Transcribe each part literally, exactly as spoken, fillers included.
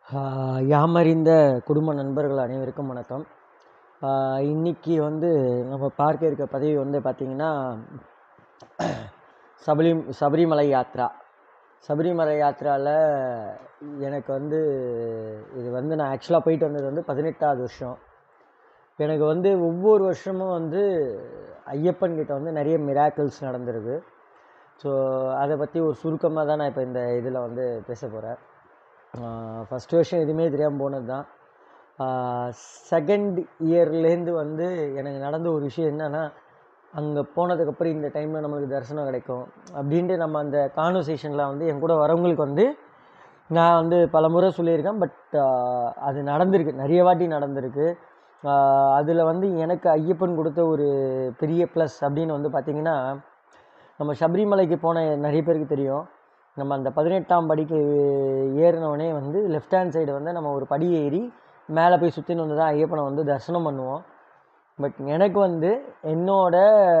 ஆஹ் யாமறிந்த குடும்ப நண்பர்கள் அனைவருக்கும் வணக்கம். ஆஹ் இன்னைக்கு வந்து நம்ம பார்க்க இருக்க பதிவு வந்து பார்த்திங்கன்னா சபரி சபரிமலை யாத்ரா. சபரிமலை யாத்ராவில் எனக்கு வந்து இது வந்து நான் ஆக்சுவலாக போயிட்டு வந்தது வந்து பதினெட்டாவது வருஷம். எனக்கு வந்து ஒவ்வொரு வருஷமும் வந்து ஐயப்பன் கிட்ட வந்து நிறைய மிராக்கிள்ஸ் நடந்திருக்கு. ஸோ அதை பற்றி ஒரு சுருக்கமாக தான் நான் இப்போ இந்த இதில் வந்து பேச போகிறேன். ஃபஸ்ட் வருஷம் எதுவுமே தெரியாமல் போனது தான். செகண்ட் இயர்லேருந்து வந்து எனக்கு நடந்த ஒரு விஷயம் என்னென்னா, அங்கே போனதுக்கப்புறம் இந்த டைமில் நம்மளுக்கு தரிசனம் கிடைக்கும் அப்படின்ட்டு நம்ம அந்த கான்வர்சேஷனில் வந்து என் கூட வரவங்களுக்கு வந்து நான் வந்து பல முறை சொல்லியிருக்கேன். பட் அது நடந்திருக்கு, நிறைய வாட்டி நடந்திருக்கு. அதில் வந்து எனக்கு ஐயப்பன் கொடுத்த ஒரு பெரிய ப்ளஸ் அப்படின்னு வந்து பார்த்திங்கன்னா, நம்ம சபரிமலைக்கு போன நிறைய பேருக்கு தெரியும், நம்ம அந்த பதினெட்டாம் படிக்கு ஏறினவுடனே வந்து லெஃப்ட் ஹேண்ட் சைடு வந்து நம்ம ஒரு படி ஏறி மேலே போய் சுற்றின்னு வந்து தான் ஐயப்பனை வந்து தரிசனம் பண்ணுவோம். பட் எனக்கு வந்து என்னோட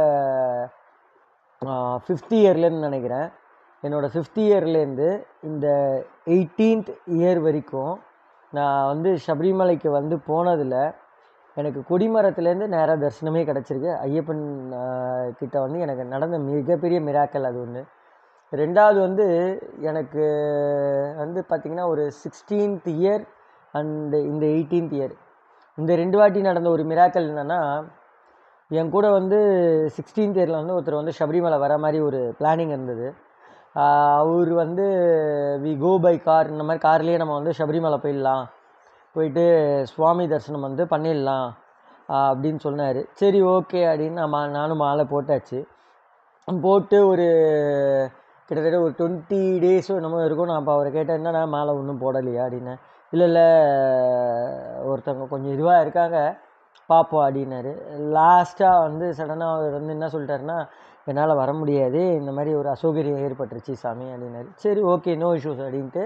ஃபிஃப்த் இயர்லேருந்து நினைக்கிறேன், என்னோடய ஃபிஃப்த் இயர்லேருந்து இந்த எயிட்டீன்த் இயர் வரைக்கும் நான் வந்து சபரிமலைக்கு வந்து போனதில் எனக்கு கொடிமரத்துலேருந்து நேராக தரிசனமே கிடச்சிருக்கு. ஐயப்பன் கிட்ட வந்து எனக்கு நடந்த மிகப்பெரிய மிராக்கல் அது ஒன்று. ரெண்டாவது வந்து எனக்கு வந்து பார்த்திங்கன்னா ஒரு சிக்ஸ்டீன்த் இயர் அண்டு இந்த எயிட்டீன்த் இயர், இந்த ரெண்டு வாட்டி நடந்த ஒரு மிராக்கல் என்னென்னா, என் கூட வந்து சிக்ஸ்டீன்த் இயரில் வந்து ஒருத்தர் வந்து சபரிமலை வர மாதிரி ஒரு பிளானிங் இருந்தது. அவர் வந்து வி கோ பை கார், இந்த மாதிரி கார்லேயே நம்ம வந்து சபரிமலை போயிடலாம், போயிட்டு சுவாமி தரிசனம் வந்து பண்ணிடலாம் அப்படின்னு சொன்னார். சரி ஓகே அப்படின்னு நான் மா நானும் மாலை போட்டாச்சு. போட்டு ஒரு கிட்டத்தட்ட ஒரு டுவெண்ட்டி டேஸும் என்னமோ இருக்கும். நான் அப்போ அவரை கேட்டேன், என்னன்னா மாலை ஒன்றும் போடலையா அப்படின்னு. இல்லை இல்லை ஒருத்தவங்க கொஞ்சம் இதுவாக இருக்காங்க பார்ப்போம் அப்படின்னாரு. லாஸ்ட்டாக வந்து சடனாக அவர் வந்து என்ன சொல்லிட்டாருன்னா, என்னால் வர முடியாது, இந்த மாதிரி ஒரு அசௌகரியம் ஏற்பட்டுருச்சு சாமி அப்படின்னாரு. சரி ஓகே, நோ இஷ்யூஸ் அப்படின்ட்டு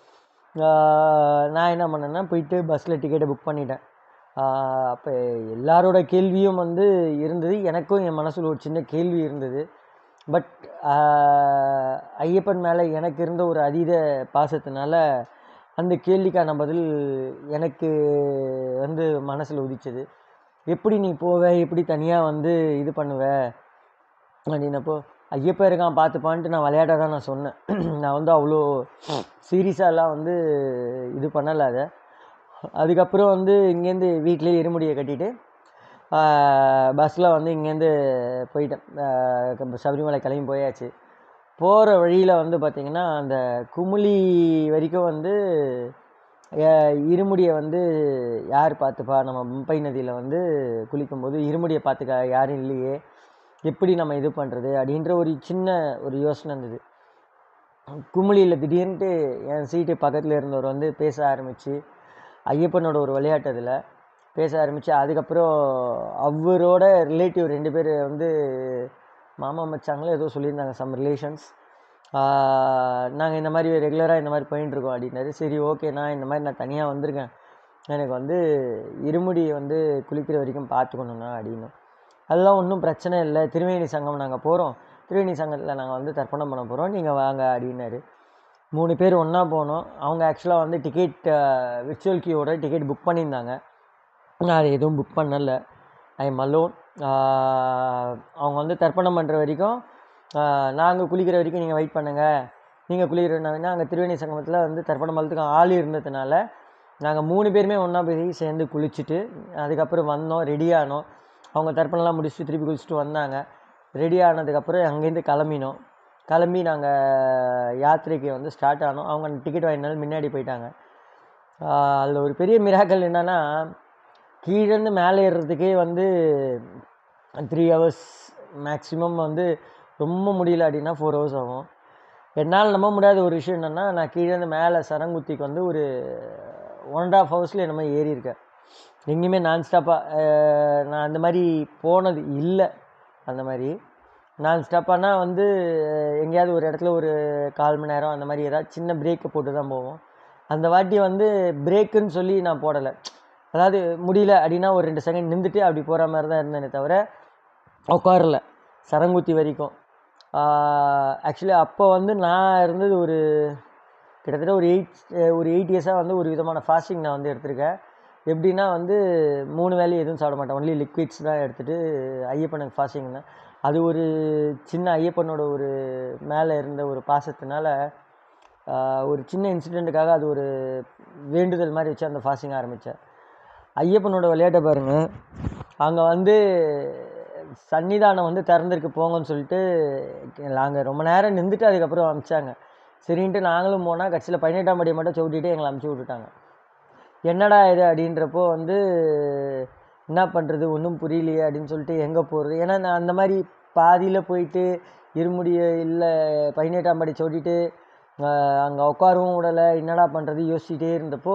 நான் என்ன பண்ணேன்னா, போயிட்டு பஸ்ஸில் டிக்கெட்டை புக் பண்ணிட்டேன். அப்போ எல்லாரோட கேள்வியும் வந்து இருந்தது, எனக்கும் என் மனசில் ஒரு சின்ன கேள்வி இருந்தது. பட் ஐயப்பன் மேலே எனக்கு இருந்த ஒரு அதீத பாசத்தினால அந்த கேள்விக்கான பதில் எனக்கு வந்து மனசில் உதிச்சது. எப்படி நீ போவ, எப்படி தனியாக வந்து இது பண்ணுவ அப்படின்னப்போ, ஐயப்பன் இருக்கான் பார்த்துப்பான்ட்டு நான் விளையாட்டாக தான் நான் சொன்னேன். நான் வந்து அவ்வளோ சீரியஸாலாம் வந்து இது பண்ணலை அதை. அதுக்கப்புறம் வந்து இங்கேருந்து வீட்டிலே இருமுடியை கட்டிட்டு பஸ்ஸில் வந்து இங்கேருந்து போயிட்டேன். சபரிமலை கிளம்பி போயாச்சு. போகிற வழியில் வந்து பார்த்திங்கன்னா, அந்த குமுளி வரைக்கும் வந்து இருமுடியை வந்து யார் பார்த்துப்பா, நம்ம மும்பை நதியில் வந்து குளிக்கும்போது இருமுடியை பார்த்துக்க யாரும் இல்லையே, எப்படி நம்ம இது பண்ணுறது அப்படின்ற ஒரு சின்ன ஒரு யோசனை இருந்தது. குமுளியில் திடீர்னுட்டு என் சீட்டு பக்கத்தில் இருந்தவர் வந்து பேச ஆரம்பித்து, ஐயப்பனோட ஒரு விளையாட்டு அதில் பேச ஆரம்பித்து, அதுக்கப்புறம் அவரோட ரிலேட்டிவ் ரெண்டு பேர் வந்து மாமா மச்சாங்களோ ஏதோ சொல்லியிருந்தாங்க, சம் ரிலேஷன்ஸ். நாங்கள் இந்த மாதிரி ரெகுலராக இந்த மாதிரி போயின்ட்டுருக்கோம் அப்படின்னாரு. சரி ஓகே, நான் இந்த மாதிரி நான் தனியாக வந்திருக்கேன், எனக்கு வந்து இருமுடி வந்து குளிக்கிற வரைக்கும் பார்த்துக்கணுண்ணா அப்படின்னு. அதெல்லாம் ஒன்றும் பிரச்சனை இல்லை, திருவேணி சங்கம் நாங்கள் போகிறோம், திருவேணி சங்கத்தில் நாங்கள் வந்து தர்ப்பணம் பண்ண போகிறோம், நீங்கள் வாங்க அப்படின்னாரு. மூணு பேர் ஒன்றா போனோம். அவங்க ஆக்சுவலாக வந்து டிக்கெட் விர்ச்சுவல் கியூவோட டிக்கெட் புக் பண்ணியிருந்தாங்க. நான் அதை எதுவும் புக் பண்ணலை, ஐ எம் அலோன். அவங்க வந்து தர்ப்பணம் பண்ணுற வரைக்கும், நாங்கள் குளிக்கிற வரைக்கும் நீங்கள் வெயிட் பண்ணுங்கள், நீங்கள் குளிக்கிறனாங்கன்னா அங்கே திருவேணி சங்கமத்தில் வந்து தர்ப்பணம் பண்ணுறதுக்கு ஆள் இருந்ததுனால நாங்கள் மூணு பேருமே ஒன்றா போய் சேர்ந்து குளிச்சுட்டு அதுக்கப்புறம் வந்தோம், ரெடியானோம். அவங்க தர்ப்பணம்லாம் முடிச்சுட்டு திருப்பி குளிச்சுட்டு வந்தாங்க. ரெடி ஆனதுக்கப்புறம் அங்கேருந்து கிளம்பினோம். கிளம்பி நாங்கள் யாத்திரைக்கு வந்து ஸ்டார்ட் ஆனோம். அவங்க டிக்கெட் வாங்கினாலும் முன்னாடி போயிட்டாங்க. அதில் ஒரு பெரிய மிராக்கல் என்னென்னா, கீழேருந்து மேலே ஏறுறதுக்கே வந்து த்ரீ ஹவர்ஸ் மேக்ஸிமம், வந்து ரொம்ப முடியல அப்படின்னா ஃபோர் ஹவர்ஸ் ஆகும். என்னால் நம்ப முடியாத ஒரு விஷயம் என்னென்னா, நான் கீழேருந்து மேலே சரங்குத்திக்கு வந்து ஒரு ஒன் அண்ட் ஆஃப் ஹவர்ஸில் என்னமோ ஏறியிருக்கேன். எங்கேயுமே நான் ஸ்டாப்பாக நான் அந்த மாதிரி போனது இல்லை. அந்த மாதிரி நான் ஸ்டாப்பானா வந்து எங்கேயாவது ஒரு இடத்துல ஒரு கால் மணி நேரம் அந்த மாதிரி ஏதாவது சின்ன பிரேக்கை போட்டு தான் போவோம். அந்த வாட்டி வந்து பிரேக்குன்னு சொல்லி நான் போடலை, அதாவது முடியல அப்படின்னா ஒரு ரெண்டு செகண்ட் நின்றுட்டு அப்படி போகிற மாதிரி தான் இருந்தேனே தவிர உட்காரல சரங்குத்தி வரைக்கும். ஆக்சுவலி அப்போ வந்து நான் இருந்தது ஒரு கிட்டத்தட்ட ஒரு எயிட் ஒரு எயிட் இயர்ஸாக வந்து ஒரு விதமான ஃபாஸ்டிங் நான் வந்து எடுத்திருக்கேன். எப்படின்னா வந்து மூணு வேளையும் எதுவும் சாப்பிட மாட்டேன். ஒன்லி லிக்விட்ஸ் தான் எடுத்துகிட்டு ஐயப்பனுக்கு ஃபாஸ்டிங் இருந்தேன். அது ஒரு சின்ன ஐயப்பனோட ஒரு மேலே இருந்த ஒரு பாசத்தினால ஒரு சின்ன இன்சிடெண்ட்டுக்காக அது ஒரு வேண்டுதல் மாதிரி வச்சு அந்த ஃபாஸ்டிங் ஆரம்பித்தேன். ஐயப்பனோட விளையாட்டை பாருங்கள். அங்கே வந்து சன்னிதானம் வந்து திறந்திருக்கு போங்கன்னு சொல்லிட்டு நாங்கள் ரொம்ப நேரம் நின்றுட்டு அதுக்கப்புறம் அனுப்பிச்சாங்க. சரின்ட்டு நாங்களும் போனால் கட்சியில் பதினெட்டாம் படி மட்டும் சவுட்டிட்டு எங்களை அனுப்பிச்சி விட்டுட்டாங்க. என்னடா இது அப்படின்றப்போ வந்து என்ன பண்ணுறது ஒன்றும் புரியலையே அப்படின்னு சொல்லிட்டு எங்கே போகிறது. ஏன்னா நான் அந்த மாதிரி பாதியில் போயிட்டு இருமுடிய இல்லை பதினெட்டாம் படி சவுட்டிட்டு அங்கே உட்காரவும் விடலை. என்னடா பண்ணுறது யோசிச்சுட்டே இருந்தப்போ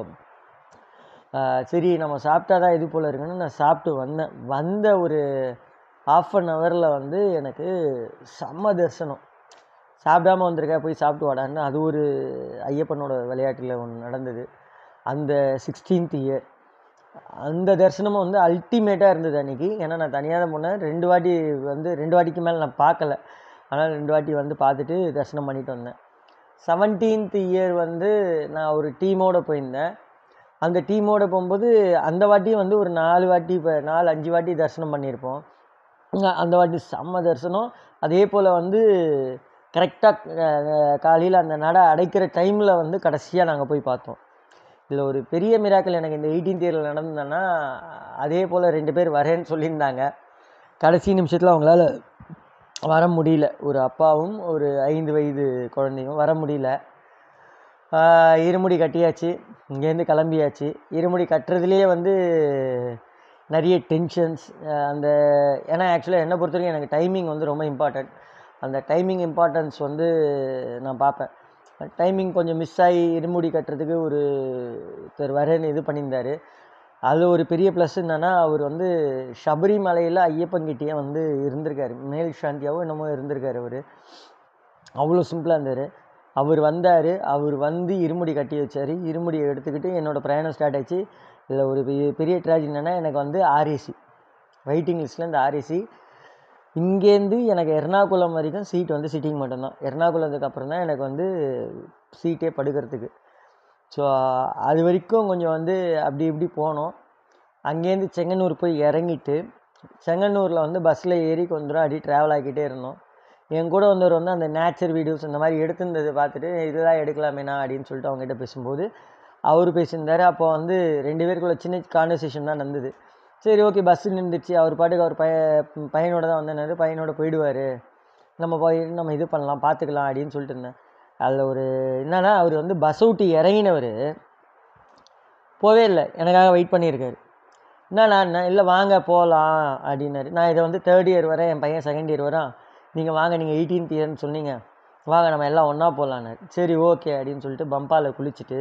சரி நம்ம சாப்பிட்டா தான் இது போல் இருக்குன்னு நான் சாப்பிட்டு வந்தேன். வந்த ஒரு ஆஃப் அன் ஹவரில் வந்து எனக்கு செம்ம தரிசனம். சாப்பிடாமல் வந்திருக்கா போய் சாப்பிட்டு வாடான்னு அது ஒரு ஐயப்பனோட விளையாட்டில் ஒன்று நடந்தது. அந்த சிக்ஸ்டீன்த் இயர் அந்த தரிசனமும் வந்து அல்டிமேட்டாக இருந்தது அன்றைக்கி. ஏன்னா நான் தனியாக தான் போனேன். ரெண்டு வாட்டி வந்து ரெண்டு வாட்டிக்கு மேலே நான் பார்க்கல. ஆனால் ரெண்டு வாட்டி வந்து பார்த்துட்டு தரிசனம் பண்ணிட்டு வந்தேன். செவன்டீன்த் இயர் வந்து நான் ஒரு டீமோடு போயிருந்தேன். அந்த டீமோடு போகும்போது அந்த வாட்டியும் வந்து ஒரு நாலு வாட்டி இப்போ நாலு அஞ்சு வாட்டி தரிசனம் பண்ணியிருப்போம். அந்த வாட்டி செம்ம தரிசனம். அதே போல் வந்து கரெக்டாக காலையில் அந்த நடை அடைக்கிற டைமில் வந்து கடைசியாக நாங்கள் போய் பார்த்தோம். இதில் ஒரு பெரிய மிராக்கள் எனக்கு இந்த எயிட்டீன்த் இயரில் நடந்ததுன்னா, அதே போல் ரெண்டு பேர் வரேன்னு சொல்லியிருந்தாங்க. கடைசி நிமிஷத்தில் அவங்களால வர முடியல. ஒரு அப்பாவும் ஒரு ஐந்து வயது குழந்தையும் வர முடியல. இருமுடி கட்டியாச்சு, இங்கேருந்து கிளம்பியாச்சு. இருமுடி கட்டுறதுலேயே வந்து நிறைய டென்ஷன்ஸ். அந்த ஏன்னா ஆக்சுவலாக என்னை பொறுத்த வரைக்கும் எனக்கு டைமிங் வந்து ரொம்ப இம்பார்ட்டண்ட். அந்த டைமிங் இம்பார்ட்டன்ஸ் வந்து நான் பார்ப்பேன். டைமிங் கொஞ்சம் மிஸ் ஆகி இருமுடி கட்டுறதுக்கு ஒரு ஒருத்தர் வரேன்னு இது பண்ணியிருந்தார். அது ஒரு பெரிய ப்ளஸ் என்னென்னா, அவர் வந்து சபரிமலையில் ஐயப்பன்கிட்டயே வந்து இருந்திருக்காரு. மேல் சாந்தியாகவும் என்னமோ இருந்திருக்காரு. அவர் அவ்வளோ சிம்பிளாக இருந்தார். அவர் வந்தார். அவர் வந்து இருமுடி கட்டி வச்சார். இருமுடியை எடுத்துக்கிட்டு என்னோடய பிரயாணம் ஸ்டார்ட் ஆச்சு. இதில் ஒரு பெரிய பெரிய ட்ராஜடி என்னென்னா, எனக்கு வந்து ஆர்ஏசி வெயிட்டிங் லிஸ்ட்டில் இந்த ஆர்ஏசி இங்கேருந்து எனக்கு எர்ணாகுளம் வரைக்கும் சீட் வந்து சிட்டிங் மட்டும்தான். எர்ணாகுளத்துக்கு அப்புறம் தான் எனக்கு வந்து சீட்டே படுக்கிறதுக்கு. ஸோ அது வரைக்கும் கொஞ்சம் வந்து அப்படி இப்படி போனோம். அங்கேருந்து செங்கன்னூர் போய் இறங்கிட்டு செங்கன்னூரில் வந்து பஸ்ஸில் ஏறி கொஞ்சம் தூரம் அப்படி ட்ராவல் ஆகிக்கிட்டே இருந்தோம். என் கூட வந்தவர் வந்து அந்த நேச்சர் வீடியோஸ் இந்த மாதிரி எடுத்துருந்தது பார்த்துட்டு இதெல்லாம் எடுக்கலாமேண்ணா அப்படின்னு சொல்லிட்டு அவங்ககிட்ட பேசும்போது அவர் பேசியிருந்தார். அப்போ வந்து ரெண்டு பேருக்குள்ள சின்ன கான்வர்சேஷன் தான் நடந்தது. சரி ஓகே பஸ்ஸு நின்றுச்சு. அவர் பாட்டுக்கு அவர் பைய பையனோட தான் வந்தேனாரு. பையனோட போயிடுவார், நம்ம போய் நம்ம இது பண்ணலாம் பார்த்துக்கலாம் அப்படின்னு சொல்லிட்டு இருந்தேன். அதில் ஒரு என்னன்னா, அவர் வந்து பஸ் விட்டு இறங்கினவர் போவே இல்லை, எனக்காக வெயிட் பண்ணியிருக்காரு. என்னண்ணா என்ன இல்லை வாங்க போகலாம் அப்படின்னாரு. நான் இதை வந்து தேர்ட் இயர் வரேன், என் பையன் செகண்ட் இயர் வரான், நீங்கள் வாங்க நீங்கள் எயிட்டீன்த் இயர்னு சொன்னீங்க, வாங்க நம்ம எல்லாம் ஒன்றா போகலான்னாரு. சரி ஓகே அப்படின்னு சொல்லிட்டு பம்பாவில் குளிச்சுட்டு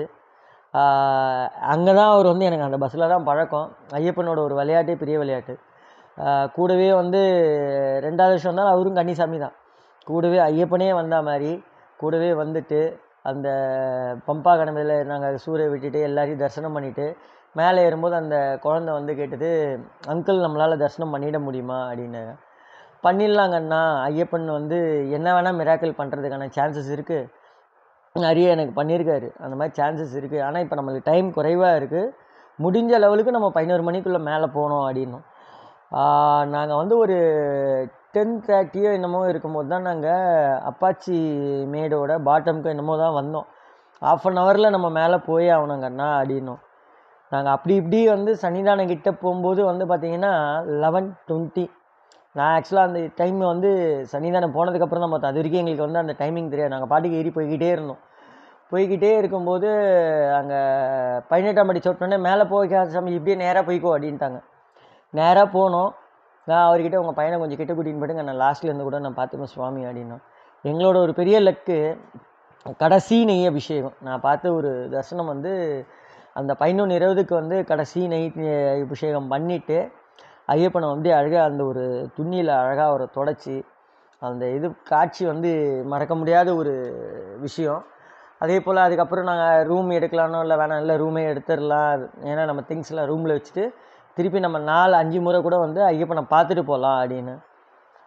அங்கே தான் அவர் வந்து எனக்கு அந்த பஸ்ஸில் தான் பழக்கம். ஐயப்பனோட ஒரு விளையாட்டே பெரிய விளையாட்டு. கூடவே வந்து ரெண்டாவது வருஷம் வந்தாலும் அவரும் கன்னிசாமி தான். கூடவே ஐயப்பனே வந்த மாதிரி கூடவே வந்துட்டு அந்த பம்பா கடமையில் நாங்கள் சூரிய விட்டுட்டு எல்லாரையும் தரிசனம் பண்ணிவிட்டு மேலே ஏறும்போது அந்த குழந்தை வந்து கேட்டது, அங்கிள் நம்மளால் தரிசனம் பண்ணிட முடியுமா அப்படின்னு. பண்ணிடலாங்கண்ணா, ஐயப்பன் வந்து என்ன வேணால் மிராக்கிள் பண்ணுறதுக்கான சான்சஸ் இருக்குது, நிறைய எனக்கு பண்ணியிருக்காரு, அந்த மாதிரி சான்சஸ் இருக்குது. ஆனால் இப்போ நம்மளுக்கு டைம் குறைவாக இருக்குது, முடிஞ்ச லெவலுக்கு நம்ம பதினோரு மணிக்குள்ளே மேலே போகணும் அப்படின்னும். நாங்கள் வந்து ஒரு டென் தேர்ட்டியோ என்னமோ இருக்கும்போது தான் நாங்கள் அப்பாச்சி மேடோட பாட்டமுக்கு என்னமோ தான் வந்தோம். ஆஃப் அன் ஹவரில் நம்ம மேலே போய் ஆகணுங்கண்ணா அப்படின்னும். நாங்கள் அப்படி இப்படி வந்து சன்னிதானம் கிட்ட போகும்போது வந்து பார்த்திங்கன்னா லெவன் டுவெண்ட்டி. நான் ஆக்சுவலாக அந்த டைம் வந்து சன்னிதானம் போனதுக்கப்புறம் தான் பார்த்தேன். அது வரைக்கும் எங்களுக்கு வந்து அந்த டைமிங் தெரியாது. நாங்கள் பாட்டுக்கு ஏறி போய்கிட்டே இருந்தோம். போய்கிட்டே இருக்கும்போது அங்கே பதினெட்டாம் படி சொன்னோடனே மேலே போய்க்க சாமி இப்படியே நேராக போய்க்கோ அப்படின்ட்டாங்க. நேராக போனோம். நான் அவர்கிட்ட உங்கள் பையனை கொஞ்சம் கிட்ட கூட்டின்னு போய்ட்டுங்க, நான் லாஸ்ட்லேருந்து கூட நான் பார்த்துப்பேன் சுவாமி அப்படின்னா. எங்களோட ஒரு பெரிய லக்கு கடைசி நெய் அபிஷேகம். நான் பார்த்த ஒரு தரிசனம் வந்து அந்த பதினொன்று இருபதுக்கு வந்து கடைசி நெய் அபிஷேகம் பண்ணிவிட்டு ஐயப்பனை வந்து அழகாக அந்த ஒரு துணியில் அழகாக அவரை தொடச்சி அந்த இது காட்சி வந்து மறக்க முடியாத ஒரு விஷயம். அதே போல் அதுக்கப்புறம் நாங்கள் ரூம் எடுக்கலானோ இல்லை வேணாம், இல்லை ரூமே எடுத்துடலாம், ஏன்னா நம்ம திங்ஸ்லாம் ரூமில் வச்சுட்டு திருப்பி நம்ம நாலு அஞ்சு முறை கூட வந்து ஐயப்பனை பார்த்துட்டு போகலாம் அப்படின்னு.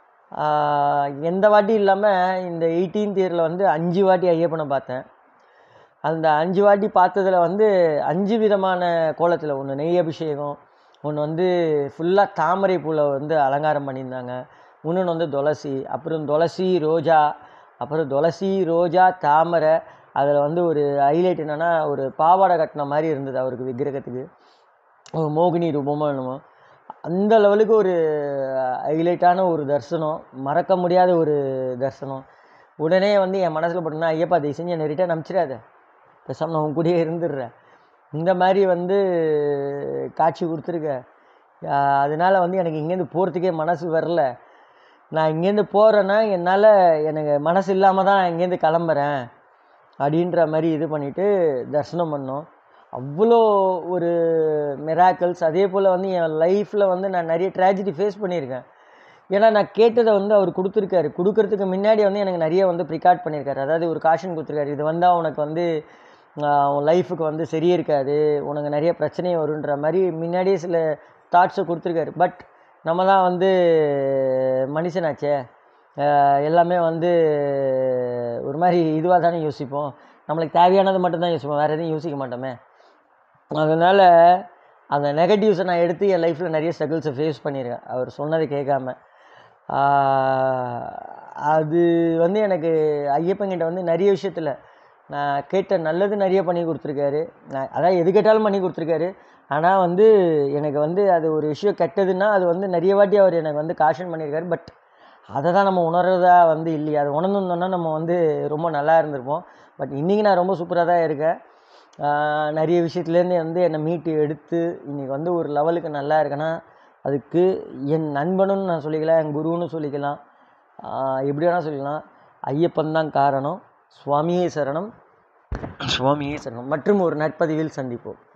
எந்த வாட்டி இல்லாமல் இந்த எயிட்டீன்த் இயரில் வந்து அஞ்சு வாட்டி ஐயப்பனை பார்த்தேன். அந்த அஞ்சு வாட்டி பார்த்ததுல வந்து அஞ்சு விதமான கோலத்தில், ஒன்று நெய் அபிஷேகம், ஒன்று வந்து ஃபுல்லாக தாமரை பூவில் வந்து அலங்காரம் பண்ணியிருந்தாங்க, இன்னொன்று வந்து துளசி, அப்புறம் துளசி ரோஜா, அப்புறம் துளசி ரோஜா தாமரை. அதில் வந்து ஒரு ஹைலைட் என்னென்னா, ஒரு பாவாடை கட்டின மாதிரி இருந்தது அவருக்கு விக்கிரகத்துக்கு, ஒரு மோகினி ரூபமாக என்னமோ. அந்த லெவலுக்கு ஒரு ஹைலைட்டான ஒரு தரிசனம், மறக்க முடியாத ஒரு தரிசனம். உடனே வந்து என் மனசில் போட்டோன்னா, ஐயப்பா தயவு செஞ்சு என்னை ரிட்டர்ன் அனுப்பிச்சிடாத, பேசாமல் நான் உன் கூடயே இருந்துடுறேன், இந்த மாதிரி வந்து காட்சி கொடுத்துருக்க. அதனால் வந்து எனக்கு இங்கேருந்து போகிறதுக்கே மனசு வரல. நான் இங்கேருந்து போகிறேன்னா என்னால் எனக்கு மனசு இல்லாமல் தான் நான் இங்கேருந்து கிளம்புறேன் அப்படின்ற மாதிரி இது பண்ணிவிட்டு தரிசனம் பண்ணோம். அவ்வளோ ஒரு மிராக்கிள்ஸ். அதே போல் வந்து என் லைஃப்பில் வந்து நான் நிறைய ட்ராஜடி ஃபேஸ் பண்ணியிருக்கேன். ஏன்னா நான் கேட்டதை வந்து அவர் கொடுத்துருக்காரு. கொடுக்கறதுக்கு முன்னாடி வந்து எனக்கு நிறைய வந்து ப்ரிகார்ட் பண்ணியிருக்காரு. அதாவது ஒரு காஷன் கொடுத்துருக்காரு, இது வந்தால் உனக்கு வந்து உன் லைஃபுக்கு வந்து சரியே இருக்காது, உனக்கு நிறைய பிரச்சனை வருன்ற மாதிரி முன்னாடியே சில தாட்ஸை கொடுத்துருக்காரு. பட் நம்ம தான் வந்து மனுஷனாச்சே, எல்லாமே வந்து ஒரு மாதிரி இதுவாக தானே யோசிப்போம், நம்மளுக்கு தேவையானது மட்டும்தான் யோசிப்போம், வேறு எதுவும் யோசிக்க மாட்டோமே. அதனால் அந்த நெகட்டிவ்ஸை நான் எடுத்து என் லைஃப்பில் நிறைய ஸ்ட்ரகிள்ஸை ஃபேஸ் பண்ணியிருக்கேன் அவர் சொன்னதை கேட்காம. அது வந்து எனக்கு ஐயப்பன்கிட்ட வந்து நிறைய விஷயத்தில் நான் கேட்ட நல்லது நிறைய பண்ணி கொடுத்துருக்காரு. நான் அதான் எது கேட்டாலும் பண்ணி கொடுத்துருக்காரு. ஆனால் வந்து எனக்கு வந்து அது ஒரு விஷயம் கெட்டதுன்னா அது வந்து நிறைய வாட்டி அவர் எனக்கு வந்து காஷன் பண்ணியிருக்காரு. பட் அதை தான் நம்ம உணர்றதா வந்து இல்லையா, அது உணர்ந்துருந்தோன்னா நம்ம வந்து ரொம்ப நல்லா இருந்திருப்போம். பட் இன்றைக்கி நான் ரொம்ப சூப்பராக தான் இருக்கேன். நிறைய விஷயத்துலேருந்து வந்து என்னை மீட்டு எடுத்து இன்றைக்கி வந்து ஒரு லெவலுக்கு நல்லா இருக்கேன்னா அதுக்கு என் நண்பனும் நான் சொல்லிக்கலாம், என் குருன்னு சொல்லிக்கலாம், எப்படி வேணால் சொல்லிக்கலாம். ஐயப்பன் தான் காரணம். சுவாமியே சரணம், சுவாமியே சரணம். மற்றும் ஒரு நற்பதிவில் சந்திப்போம்.